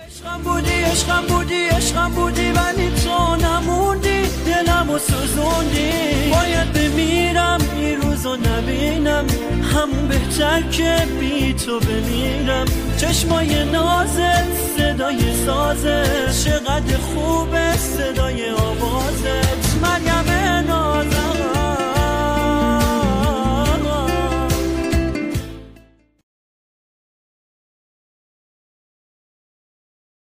عشقم بودی ولی تو نموندی، دلمو سوزوندی. باید بمیرم این روزو نبینم، همون بهتر که بی تو بمیرم. چشمای نازت، صدای سازت، چقدر خوبه صدای آوازت. مریم